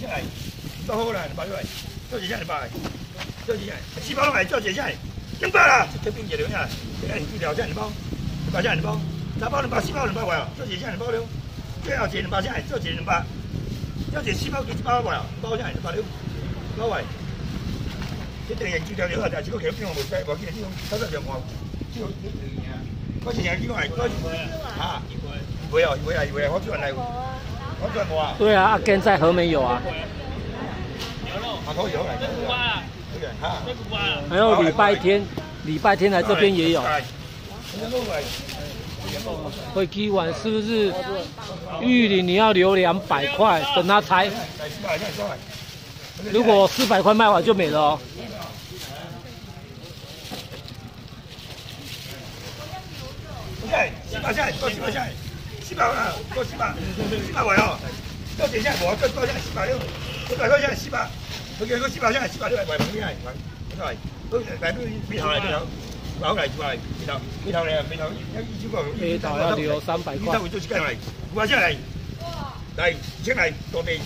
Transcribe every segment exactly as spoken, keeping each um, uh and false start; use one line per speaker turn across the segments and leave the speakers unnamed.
下来，到好啦，两百块，做一下两百，做一下，四包来做一下，两百啦，这边一两下，这个一条下两包，两百下两包，三包两百，四包两百块哦，做一下两包了，最后一两百下，做一两百，做一四包几一包块哦，包下两百了，包块。这等于几条了啊，但是个口变我无使，无记得这种操作上话，这个我是想几块，我啊，不要不要不要，我转来，我转我啊。
对啊，阿根在和美有啊。
啊，可以好来，对哈。
还有礼拜天，礼拜天来这边也有。会基完是不是？玉林你要留两百块，等他拆。如果四百块卖完就没了哦。
OK， 四百下，多四百下，四百啊，多四百，四百块哦。多几下无，多多下四百六，四百块下四百，佢叫佢四百下四百六，喂，唔係，唔係，都嚟都尾頭嚟尾頭，好嚟就嚟尾頭，尾頭嚟尾頭一超過，
尾頭要留三百塊。
尾頭會做幾嚟？五百下嚟，嚟請嚟落地。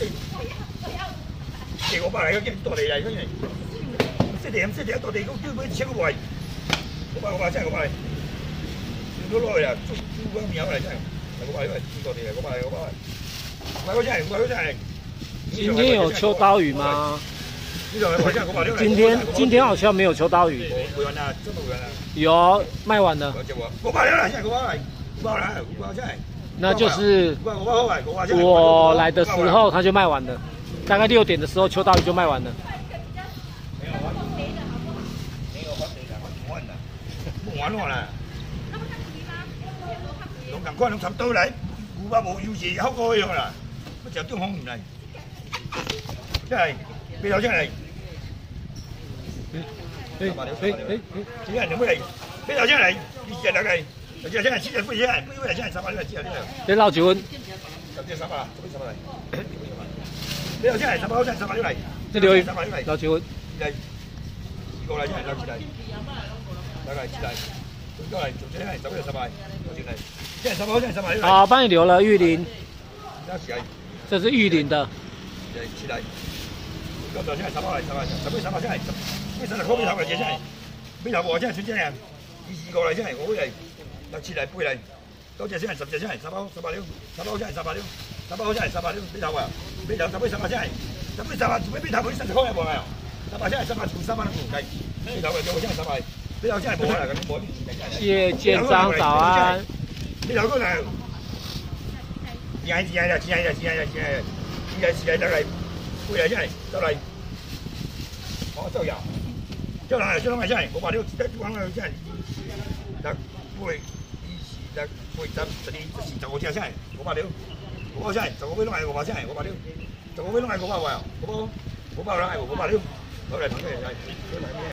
地我百嚟嗰啲落地嚟嗰啲，識地咁識地落地，嗰基本千個位，我百我百真係我百嚟。都攞嚟啊！租租嗰面有嚟真係，我話因為住過地嚟，我話我話，唔係嗰真係，唔係嗰真係。
今天有秋刀魚嗎？
今
天今天好像沒有秋刀魚。
沒完啦，真冇完啦。
有賣完了。
我百了，現在我百嚟，我百嚟，我百真係。
那就是我來的時候，它就賣完了。大概六點的時候，秋刀魚就賣完了。
沒有完，沒有完的啦，冇完啦，冇完啦。龍騰關龍尋到嚟，古巴冇要事好過樣啦，乜就東方唔嚟，真係邊頭真係。誒誒誒誒，點解你冇嚟？邊頭真係，二隻嚟計，二隻真係七隻杯真係，杯杯真係十八呢個之後呢個。
你撈幾蚊？
十隻十八啦，做咩十八嚟？邊頭真係十八真係十八呢嚟。
即係你
十八呢嚟。
撈幾蚊？
嚟，二個嚟真係撈幾嚟？大概幾嚟？做嚟做這係走咗十八，做幾嚟？真係十八真係十八呢嚟。
好，幫你留了玉林。
而家係。
這是玉林的。
嚟幾嚟？咁就真係十八嚟，十八十杯十八真係十。咩十六個杯頭嚟嘅真係，杯頭我真係算真係，二二個嚟真係，我係六次嚟杯嚟，九隻真係十隻真係，十包十八兩，十包真係十八兩，十包真係十八兩，杯頭啊，杯頭十杯十八真係，十杯十八，杯杯頭嗰啲十隻開有冇啊？十八真係十八，全三蚊都唔計，杯頭嘅我真係十八，杯頭真係冇啊，咁冇啲錢真係。
葉建章早安。
杯頭嗰度，係係係係係係係係係得嚟，杯頭真係得嚟。我都有，即係嗱，相當係真係，我話呢個一講嘅真係，得杯二時得杯十十啲十時就我知真係，我話了，我真係就我杯都係我話真係，我話了，就我杯都係我話話，我包我包啦，我話了，攞嚟同佢嚟。